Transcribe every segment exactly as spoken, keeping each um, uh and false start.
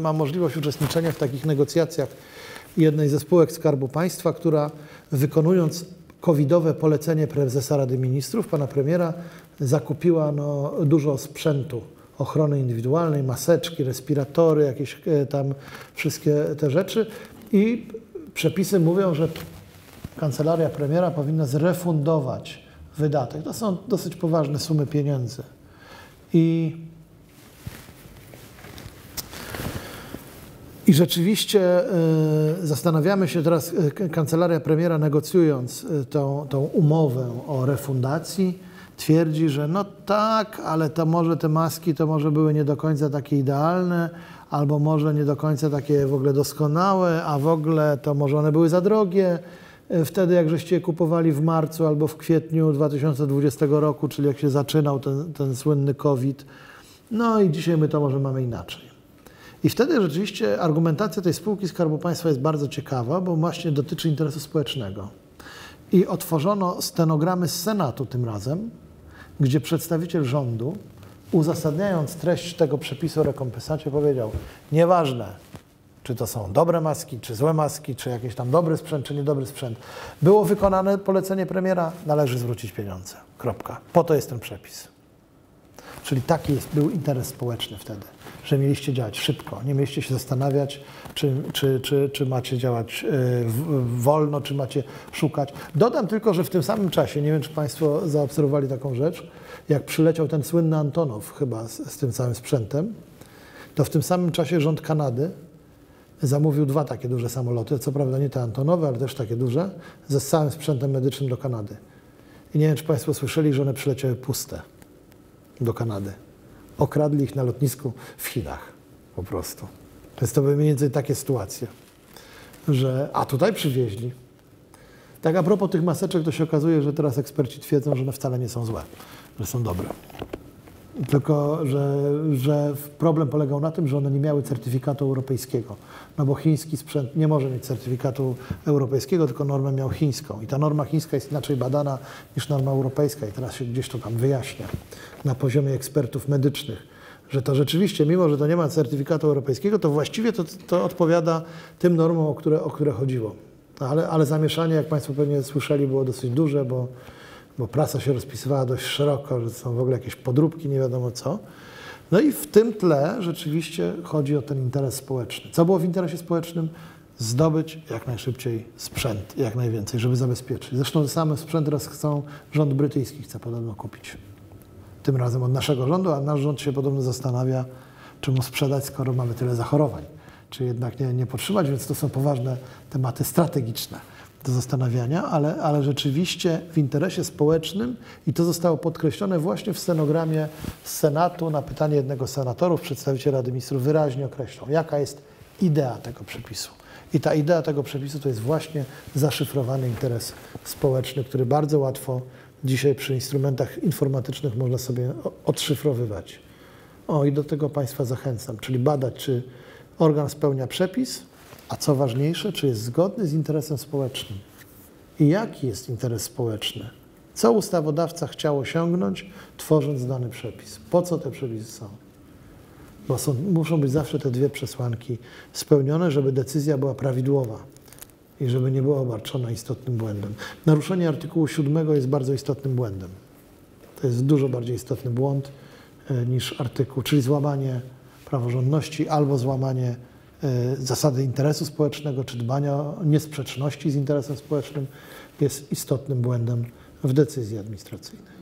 Mam możliwość uczestniczenia w takich negocjacjach jednej ze spółek Skarbu Państwa, która wykonując covidowe polecenie prezesa Rady Ministrów, pana premiera, zakupiła no, dużo sprzętu ochrony indywidualnej, maseczki, respiratory, jakieś tam wszystkie te rzeczy i przepisy mówią, że kancelaria premiera powinna zrefundować wydatek. To są dosyć poważne sumy pieniędzy. I I rzeczywiście y, zastanawiamy się teraz, y, kancelaria premiera negocjując y, tą, tą umowę o refundacji twierdzi, że no tak, ale to może te maski to może były nie do końca takie idealne, albo może nie do końca takie w ogóle doskonałe, a w ogóle to może one były za drogie y, wtedy, jak żeście je kupowali w marcu albo w kwietniu dwa tysiące dwudziestego roku, czyli jak się zaczynał ten, ten słynny COVID. No i dzisiaj my to może mamy inaczej. I wtedy rzeczywiście argumentacja tej spółki Skarbu Państwa jest bardzo ciekawa, bo właśnie dotyczy interesu społecznego. I otworzono stenogramy z Senatu tym razem, gdzie przedstawiciel rządu, uzasadniając treść tego przepisu o rekompensacie, powiedział: nieważne, czy to są dobre maski, czy złe maski, czy jakiś tam dobry sprzęt, czy niedobry sprzęt. Było wykonane polecenie premiera, należy zwrócić pieniądze. Kropka. Po to jest ten przepis. Czyli taki jest, był interes społeczny wtedy, że mieliście działać szybko, nie mieliście się zastanawiać, czy, czy, czy, czy macie działać wolno, czy macie szukać. Dodam tylko, że w tym samym czasie, nie wiem, czy Państwo zaobserwowali taką rzecz, jak przyleciał ten słynny Antonow chyba z, z tym całym sprzętem, to w tym samym czasie rząd Kanady zamówił dwa takie duże samoloty, co prawda nie te Antonowe, ale też takie duże, ze całym sprzętem medycznym do Kanady. I nie wiem, czy Państwo słyszeli, że one przyleciały puste do Kanady. Okradli ich na lotnisku w Chinach po prostu. Więc to były mniej więcej takie sytuacje, że a tutaj przywieźli. Tak a propos tych maseczek, to się okazuje, że teraz eksperci twierdzą, że one wcale nie są złe, że są dobre. Tylko, że, że problem polegał na tym, że one nie miały certyfikatu europejskiego. No bo chiński sprzęt nie może mieć certyfikatu europejskiego, tylko normę miał chińską. I ta norma chińska jest inaczej badana niż norma europejska. I teraz się gdzieś to tam wyjaśnia na poziomie ekspertów medycznych, że to rzeczywiście, mimo że to nie ma certyfikatu europejskiego, to właściwie to, to odpowiada tym normom, o które, o które chodziło. Ale, ale zamieszanie, jak Państwo pewnie słyszeli, było dosyć duże, bo bo prasa się rozpisywała dość szeroko, że są w ogóle jakieś podróbki, nie wiadomo co. No i w tym tle rzeczywiście chodzi o ten interes społeczny. Co było w interesie społecznym? Zdobyć jak najszybciej sprzęt, jak najwięcej, żeby zabezpieczyć. Zresztą ten sam sprzęt teraz chcą, rząd brytyjski chce podobno kupić. Tym razem od naszego rządu, a nasz rząd się podobno zastanawia, czy mu sprzedać, skoro mamy tyle zachorowań. Czy jednak nie, nie podtrzymać, więc to są poważne tematy strategiczne do zastanawiania, ale, ale rzeczywiście w interesie społecznym i to zostało podkreślone właśnie w stenogramie z Senatu na pytanie jednego z senatorów, przedstawiciel Rady Ministrów wyraźnie określał, jaka jest idea tego przepisu. I ta idea tego przepisu to jest właśnie zaszyfrowany interes społeczny, który bardzo łatwo dzisiaj przy instrumentach informatycznych można sobie odszyfrowywać. O, i do tego Państwa zachęcam, czyli badać, czy organ spełnia przepis, a co ważniejsze, czy jest zgodny z interesem społecznym. I jaki jest interes społeczny? Co ustawodawca chciał osiągnąć, tworząc dany przepis? Po co te przepisy są? Bo są, muszą być zawsze te dwie przesłanki spełnione, żeby decyzja była prawidłowa i żeby nie była obarczona istotnym błędem. Naruszenie artykułu siódmego jest bardzo istotnym błędem. To jest dużo bardziej istotny błąd y, niż artykuł, czyli złamanie praworządności albo złamanie zasady interesu społecznego, czy dbania o niesprzeczności z interesem społecznym jest istotnym błędem w decyzji administracyjnej.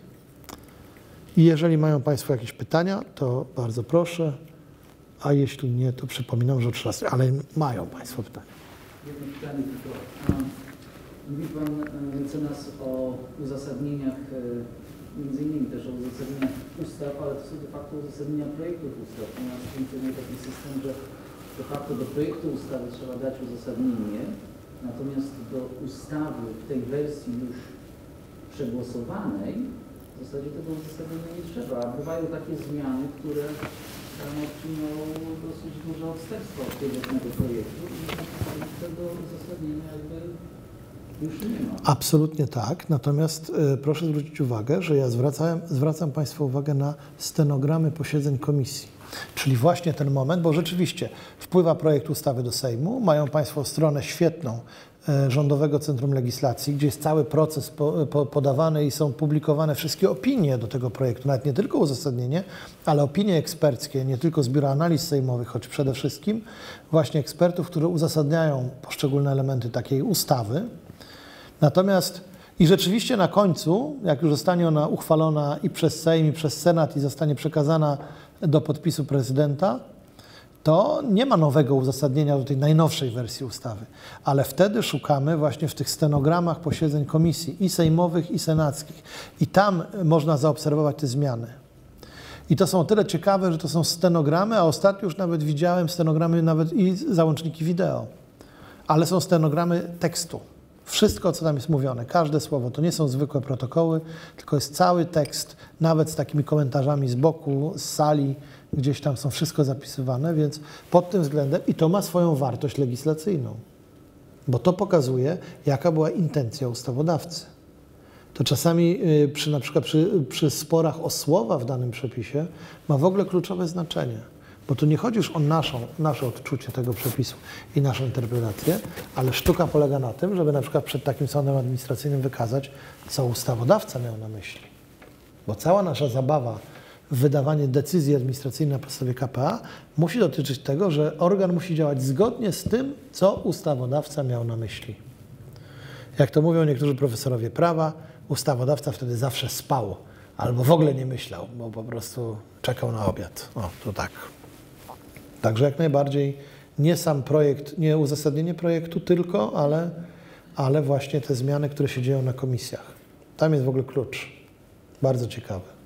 I jeżeli mają Państwo jakieś pytania, to bardzo proszę, a jeśli nie, to przypominam, że czas, ale mają Państwo pytania. Jedno pytanie tylko. Mówi Pan mecenas o uzasadnieniach, między innymi też o uzasadnieniach ustaw, ale to są de facto uzasadnienia projektów ustaw. U nas funkcjonuje taki system, że de facto do projektu ustawy trzeba dać uzasadnienie, natomiast do ustawy w tej wersji już przegłosowanej w zasadzie tego uzasadnienia nie trzeba. A bywają takie zmiany, które stanowią dosyć duże odstępstwo od pierwotnego projektu i tego uzasadnienia jakby Już nie ma. Absolutnie tak, natomiast y, proszę zwrócić uwagę, że ja zwracałem, zwracam Państwa uwagę na stenogramy posiedzeń komisji. Czyli właśnie ten moment, bo rzeczywiście wpływa projekt ustawy do Sejmu, mają Państwo stronę świetną y, Rządowego Centrum Legislacji, gdzie jest cały proces po, po, podawany i są publikowane wszystkie opinie do tego projektu, nawet nie tylko uzasadnienie, ale opinie eksperckie, nie tylko z Biura Analiz Sejmowych, choć przede wszystkim właśnie ekspertów, które uzasadniają poszczególne elementy takiej ustawy. Natomiast i rzeczywiście na końcu, jak już zostanie ona uchwalona i przez Sejm, i przez Senat i zostanie przekazana do podpisu prezydenta, to nie ma nowego uzasadnienia do tej najnowszej wersji ustawy. Ale wtedy szukamy właśnie w tych stenogramach posiedzeń komisji i sejmowych, i senackich. I tam można zaobserwować te zmiany. I to są o tyle ciekawe, że to są stenogramy, a ostatnio już nawet widziałem stenogramy nawet i załączniki wideo. Ale są stenogramy tekstu. Wszystko, co tam jest mówione, każde słowo, to nie są zwykłe protokoły, tylko jest cały tekst, nawet z takimi komentarzami z boku, z sali, gdzieś tam są wszystko zapisywane, więc pod tym względem i to ma swoją wartość legislacyjną, bo to pokazuje, jaka była intencja ustawodawcy. To czasami przy, na przykład przy, przy sporach o słowa w danym przepisie ma w ogóle kluczowe znaczenie. Bo tu nie chodzi już o naszą, nasze odczucie tego przepisu i naszą interpretację, ale sztuka polega na tym, żeby na przykład przed takim sądem administracyjnym wykazać, co ustawodawca miał na myśli. Bo cała nasza zabawa w wydawanie decyzji administracyjnej na podstawie K P A musi dotyczyć tego, że organ musi działać zgodnie z tym, co ustawodawca miał na myśli. Jak to mówią niektórzy profesorowie prawa, ustawodawca wtedy zawsze spał albo w ogóle nie myślał, bo po prostu czekał na obiad. O, to tak. Także jak najbardziej nie sam projekt, nie uzasadnienie projektu tylko, ale, ale właśnie te zmiany, które się dzieją na komisjach. Tam jest w ogóle klucz. Bardzo ciekawy.